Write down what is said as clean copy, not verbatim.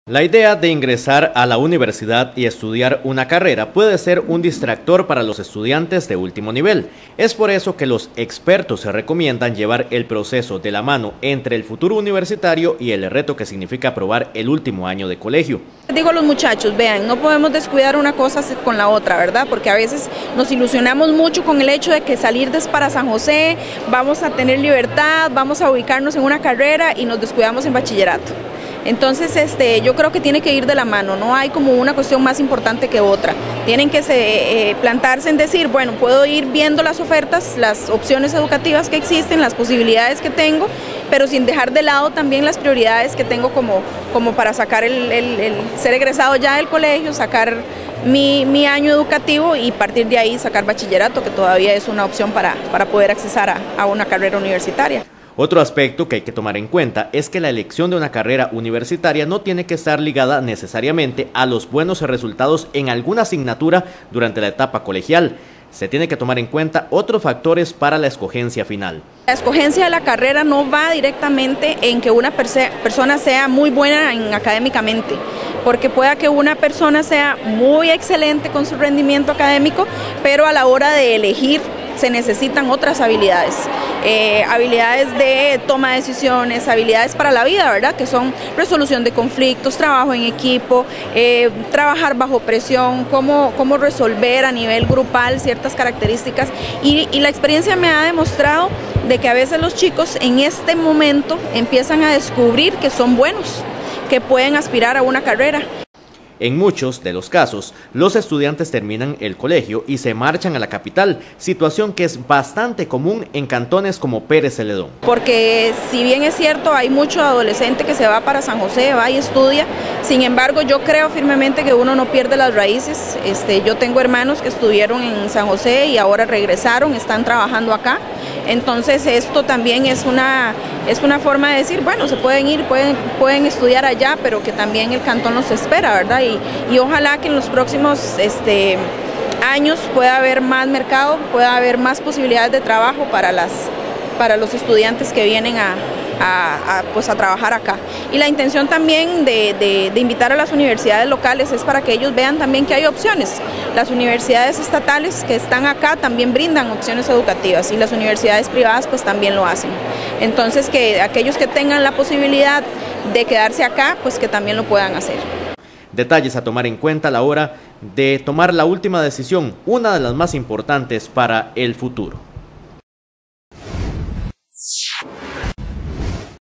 La idea de ingresar a la universidad y estudiar una carrera puede ser un distractor para los estudiantes de último nivel. Es por eso que los expertos se recomiendan llevar el proceso de la mano entre el futuro universitario y el reto que significa aprobar el último año de colegio. Digo a los muchachos, vean, no podemos descuidar una cosa con la otra, ¿verdad? Porque a veces nos ilusionamos mucho con el hecho de que salir para San José, vamos a tener libertad, vamos a ubicarnos en una carrera y nos descuidamos en bachillerato. Entonces yo creo que tiene que ir de la mano, no hay como una cuestión más importante que otra. Tienen que plantarse en decir, bueno, puedo ir viendo las ofertas, las opciones educativas que existen, las posibilidades que tengo, pero sin dejar de lado también las prioridades que tengo como para sacar el ser egresado ya del colegio, sacar mi año educativo y partir de ahí sacar bachillerato, que todavía es una opción para poder accesar a una carrera universitaria. Otro aspecto que hay que tomar en cuenta es que la elección de una carrera universitaria no tiene que estar ligada necesariamente a los buenos resultados en alguna asignatura durante la etapa colegial. Se tiene que tomar en cuenta otros factores para la escogencia final. La escogencia de la carrera no va directamente en que una persona sea muy buena académicamente, porque pueda que una persona sea muy excelente con su rendimiento académico, pero a la hora de elegir se necesitan otras habilidades, habilidades de toma de decisiones, habilidades para la vida, ¿verdad? Que son resolución de conflictos, trabajo en equipo, trabajar bajo presión, cómo resolver a nivel grupal ciertas características y la experiencia me ha demostrado de que a veces los chicos en este momento empiezan a descubrir que son buenos, que pueden aspirar a una carrera. En muchos de los casos, los estudiantes terminan el colegio y se marchan a la capital, situación que es bastante común en cantones como Pérez Celedón. Porque si bien es cierto, hay mucho adolescente que se va para San José, va y estudia, sin embargo yo creo firmemente que uno no pierde las raíces. Yo tengo hermanos que estuvieron en San José y ahora regresaron, están trabajando acá. Entonces esto también es una forma de decir, bueno, se pueden ir, pueden estudiar allá, pero que también el cantón los espera, ¿verdad? Y ojalá que en los próximos años pueda haber más mercado, pueda haber más posibilidades de trabajo para los estudiantes que vienen a trabajar acá. Y la intención también de invitar a las universidades locales es para que ellos vean también que hay opciones. Las universidades estatales que están acá también brindan opciones educativas y las universidades privadas pues también lo hacen. Entonces que aquellos que tengan la posibilidad de quedarse acá pues que también lo puedan hacer. Detalles a tomar en cuenta a la hora de tomar la última decisión, una de las más importantes para el futuro.